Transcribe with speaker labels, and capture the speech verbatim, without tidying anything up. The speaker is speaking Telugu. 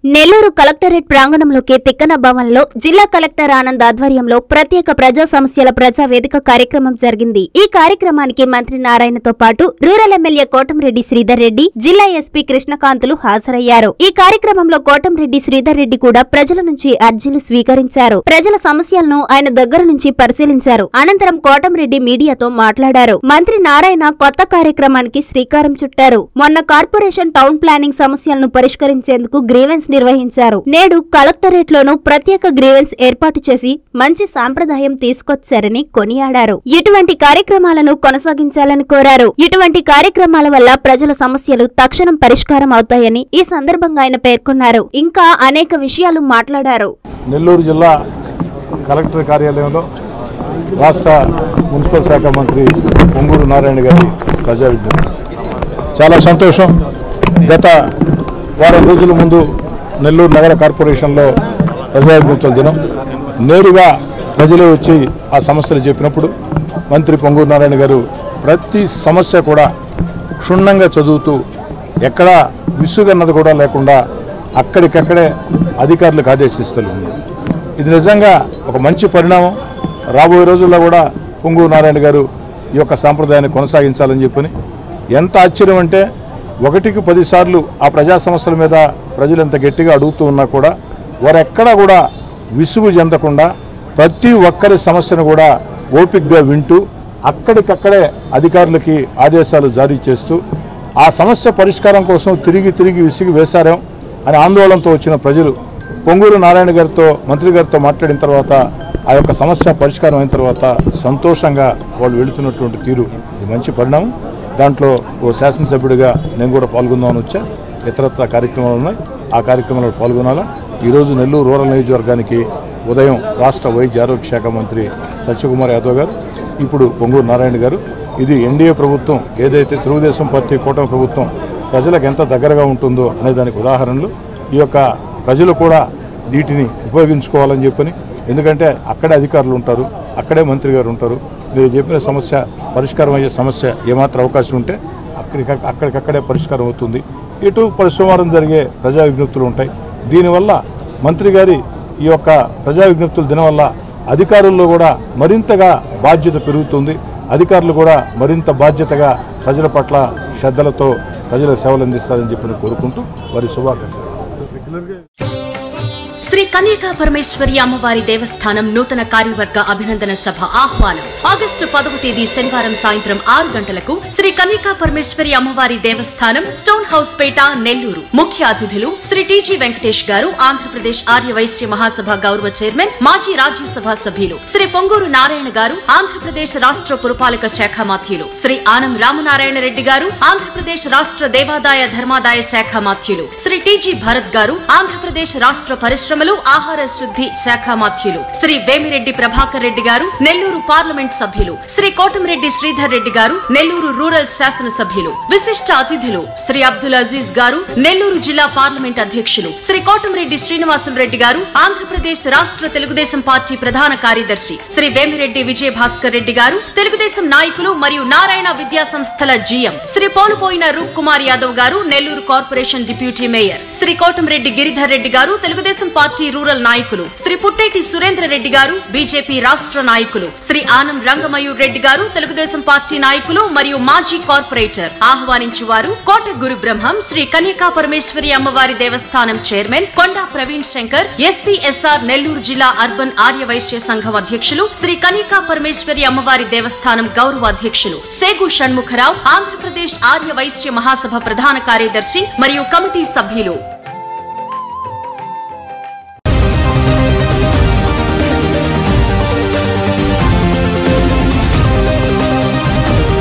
Speaker 1: నెల్లూరు కలెక్టరేట్ ప్రాంగణంలోకి తిక్కన భవన్లో జిల్లా కలెక్టర్ ఆనంద్ ఆధ్వర్యంలో ప్రత్యేక ప్రజా సమస్యల ప్రజా వేదిక కార్యక్రమం జరిగింది. ఈ కార్యక్రమానికి మంత్రి నారాయణతో పాటు రూరల్ ఎమ్మెల్యే కోటంరెడ్డి శ్రీధర్ రెడ్డి, జిల్లా ఎస్పీ కృష్ణకాంతులు హాజరయ్యారు. ఈ కార్యక్రమంలో కోటంరెడ్డి శ్రీధర్ రెడ్డి కూడా ప్రజల నుంచి అర్జీలు స్వీకరించారు. ప్రజల సమస్యలను ఆయన దగ్గర నుంచి పరిశీలించారు. అనంతరం కోటంరెడ్డి మీడియాతో మాట్లాడారు. మంత్రి నారాయణ కొత్త కార్యక్రమానికి శ్రీకారం చుట్టారు. మొన్న కార్పొరేషన్ టౌన్ ప్లానింగ్ సమస్యలను పరిష్కరించేందుకు గ్రీవెన్స్ నిర్వహించారు. నేడు కలెక్టరేట్ లోను ప్రత్యేక గ్రీవెన్స్ ఏర్పాటు చేసి మంచి సాంప్రదాయం తీసుకొచ్చారని కొనియాడారు. ఇటువంటి కార్యక్రమాలను కొనసాగించాలని కోరారు. ఇటువంటి కార్యక్రమాల వల్ల ప్రజల సమస్యలు తక్షణం పరిష్కారం అవుతాయని ఈ సందర్భంగా ఆయన పేర్కొన్నారు. ఇంకా అనేక విషయాలు మాట్లాడారు.
Speaker 2: నెల్లూరు జిల్లా కలెక్టర్ కార్యాలయంలో రాష్ట్ర మున్సిపల్ శాఖ మంత్రి పొంగూరు నారాయణ గారి ప్రజా విజ్ఞప్తి. చాలా సంతోషం. గత వారం రోజుల ముందు నెల్లూరు నగర కార్పొరేషన్లో ప్రజా విజ్ఞప్తుల దినం. నేరుగా ప్రజలే వచ్చి ఆ సమస్యలు చెప్పినప్పుడు మంత్రి పొంగూరు నారాయణ గారు ప్రతి సమస్య కూడా క్షుణ్ణంగా చదువుతూ ఎక్కడా విసుగన్నది కూడా లేకుండా అక్కడికక్కడే అధికారులకు ఆదేశిస్తూ ఉన్నారు. ఇది నిజంగా ఒక మంచి పరిణామం. రాబోయే రోజుల్లో కూడా పొంగూరు నారాయణ గారు ఈ యొక్క సాంప్రదాయాన్ని కొనసాగించాలని చెప్పని ఎంత ఆశ్చర్యం అంటే ఒకటికి పదిసార్లు ఆ ప్రజా సమస్యల మీద ప్రజలు ఎంత గట్టిగా అడుగుతూ ఉన్నా కూడా వారు ఎక్కడా కూడా విసుగు చెందకుండా ప్రతి ఒక్కరి సమస్యను కూడా ఓపికగా వింటూ అక్కడికక్కడే అధికారులకి ఆదేశాలు జారీ చేస్తూ ఆ సమస్య పరిష్కారం కోసం తిరిగి తిరిగి విసిగి వేశారేం అని ఆందోళనతో వచ్చిన ప్రజలు పొంగూరు నారాయణ గారితో మంత్రి గారితో మాట్లాడిన తర్వాత ఆ యొక్క సమస్య పరిష్కారం అయిన తర్వాత సంతోషంగా వాళ్ళు వెళుతున్నటువంటి తీరు ఇది మంచి పరిణామం. దాంట్లో ఓ శాసనసభ్యుడిగా నేను కూడా పాల్గొందామని వచ్చా. ఇతరత్ర కార్యక్రమాలు ఉన్నాయి, ఆ కార్యక్రమాల్లో పాల్గొనాలా. ఈరోజు నెల్లూరు రూరల్ నియోజకవర్గానికి ఉదయం రాష్ట్ర వైద్య ఆరోగ్య శాఖ మంత్రి సత్యకుమార్ యాదవ్ గారు, ఇప్పుడు పొంగూరు నారాయణ గారు. ఇది ఎన్డీఏ ప్రభుత్వం ఏదైతే తెలుగుదేశం పార్టీ కూటమి ప్రభుత్వం ప్రజలకు ఎంత దగ్గరగా ఉంటుందో అనే దానికి ఉదాహరణలు. ఈ యొక్క ప్రజలు కూడా వీటిని ఉపయోగించుకోవాలని చెప్పని, ఎందుకంటే అక్కడే అధికారులు ఉంటారు, అక్కడే మంత్రి గారు ఉంటారు. మీరు చెప్పిన సమస్య పరిష్కారం అయ్యే సమస్య ఏమాత్రం అవకాశం ఉంటే అక్కడికి అక్కడికక్కడే పరిష్కారం అవుతుంది. ఇటు పరిసోమవారం జరిగే ప్రజా విజ్ఞప్తులు ఉంటాయి. దీనివల్ల మంత్రి గారి ఈ యొక్క ప్రజా విజ్ఞప్తుల దినం వల్ల అధికారుల్లో కూడా మరింతగా బాధ్యత పెరుగుతుంది. అధికారులు కూడా మరింత బాధ్యతగా ప్రజల పట్ల శ్రద్ధలతో ప్రజలకు సేవలు అందిస్తారని చెప్పి కోరుకుంటూ వారి శుభాకాంక్షలు.
Speaker 3: శ్రీ కన్యకా పరమేశ్వరి అమ్మవారి దేవస్థానం నూతన కార్యవర్గ అభినందన సభ ఆహ్వానం. ఆగస్టు పదవ తేదీ శనివారం సాయంత్రం ఆరు గంటలకు శ్రీ కన్యకా పరమేశ్వరి అమ్మవారి దేవస్థానం స్టోన్ హౌస్ పేట నెల్లూరు. ముఖ్య అతిథులు శ్రీ టీజీ వెంకటేష్ గారు, ఆంధ్రప్రదేశ్ ఆర్య వైశ్య మహాసభ గౌరవ చైర్మన్, మాజీ రాజ్యసభ సభ్యులు శ్రీ పొంగూరు నారాయణ గారు, ఆంధ్రప్రదేశ్ రాష్ట్ర పురపాలక శాఖ మాత్యులు శ్రీ ఆనం రామనారాయణ రెడ్డి గారు, ఆంధ్రప్రదేశ్ రాష్ట్ర దేవాదాయ ధర్మాదాయ శాఖ మాత్యులు శ్రీ టీజీ భరత్ గారు, ఆంధ్రప్రదేశ్ రాష్ట్ర పరిశ్రమ ఆహార శుద్ధి శాఖ మాత్యులు శ్రీ వేమిరెడ్డి ప్రభాకర్ రెడ్డి గారు, నెల్లూరు పార్లమెంట్ సభ్యులు శ్రీ కోటంరెడ్డి శ్రీధర్ రెడ్డి గారు, నెల్లూరు రూరల్ శాసన సభ్యులు. విశిష్ట అతిథులు శ్రీ అబ్దుల్ అజీజ్ గారు, నెల్లూరు జిల్లా పార్లమెంట్ అధ్యక్షులు శ్రీ కోటంరెడ్డి శ్రీనివాసులు రెడ్డి గారు, ఆంధ్రప్రదేశ్ రాష్ట్ర తెలుగుదేశం పార్టీ ప్రధాన కార్యదర్శి శ్రీ వేమిరెడ్డి విజయ భాస్కర్ రెడ్డి గారు, తెలుగుదేశం నాయకులు మరియు నారాయణ విద్యా సంస్థల జీఎం శ్రీ పోలుపోయిన రూప్ కుమార్ యాదవ్ గారు, Nellore corporation deputy mayor Sri Kotamreddy Giridhar Reddy గారు, తెలుగుదేశం పార్టీ రూరల్ నాయకులు శ్రీ పుట్టేటి సురేంద్ర రెడ్డి గారు, బీజేపీ రాష్ట్ర నాయకులు శ్రీ ఆనం రంగమయూర్ రెడ్డి గారు, తెలుగుదేశం పార్టీ నాయకులు మరియు మాజీ కార్పొరేటర్. ఆహ్వానించువారు కోట గురు బ్రహ్మం శ్రీ కన్యకా పరమేశ్వరి అమ్మవారి దేవస్థానం చైర్మన్ కొండా ప్రవీణ్ శంకర్, ఎస్పీఎస్ఆర్ నెల్లూరు జిల్లా అర్బన్ ఆర్య వైశ్య సంఘం అధ్యక్షులు శ్రీ కన్యకా పరమేశ్వరి అమ్మవారి దేవస్థానం గౌరవ అధ్యక్షులు సేగు షణ్ముఖరావు, ఆంధ్రప్రదేశ్ ఆర్య వైశ్య మహాసభ ప్రధాన కార్యదర్శి మరియు కమిటీ సభ్యులు.